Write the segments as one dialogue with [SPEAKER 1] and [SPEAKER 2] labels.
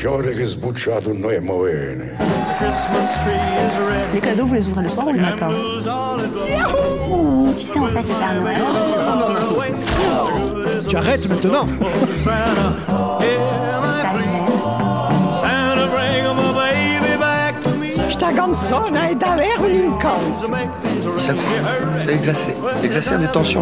[SPEAKER 1] Fiore che sbucciato noi è movene.
[SPEAKER 2] Les cadeaux, vous les ouvrez le soir ou le matin?
[SPEAKER 3] Tu sais, en fait, le Père Noël...
[SPEAKER 4] Tu arrêtes maintenant.
[SPEAKER 3] Ça gêne.
[SPEAKER 5] Staganzona è davvero un incontro.
[SPEAKER 6] Ça coule, c'est exacerbe des tensions.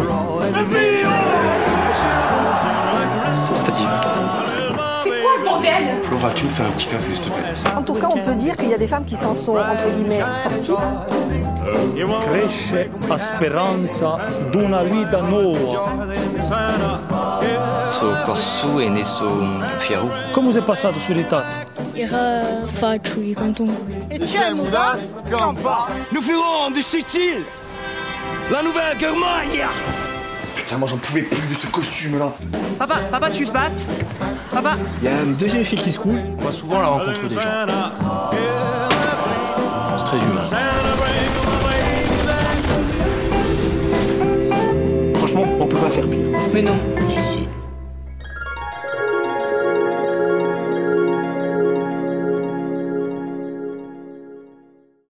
[SPEAKER 6] C'est-à-dire?
[SPEAKER 7] C'est quoi ce bordel?
[SPEAKER 6] Flora, tu me fais un petit café, s'il te plaît.
[SPEAKER 5] En tout cas, on peut dire qu'il y a des femmes qui s'en sont, entre guillemets, sorties.
[SPEAKER 8] Cresce a speranza d'una vita nuova.
[SPEAKER 9] So Corso e ne so Fierou.
[SPEAKER 8] Come sei passato sul ritratto?
[SPEAKER 7] Era facile canton.
[SPEAKER 4] Nous ferons de Sicile la nouvelle Germania.
[SPEAKER 6] Putain, moi j'en pouvais plus de ce costume-là.
[SPEAKER 5] Papa, tu te battes? Papa?
[SPEAKER 8] Il y a un deuxième fil qui se coule.
[SPEAKER 9] On va souvent à la rencontre des gens. C'est très humain.
[SPEAKER 8] Franchement, on peut pas faire pire.
[SPEAKER 7] Mais non.
[SPEAKER 3] Bien sûr.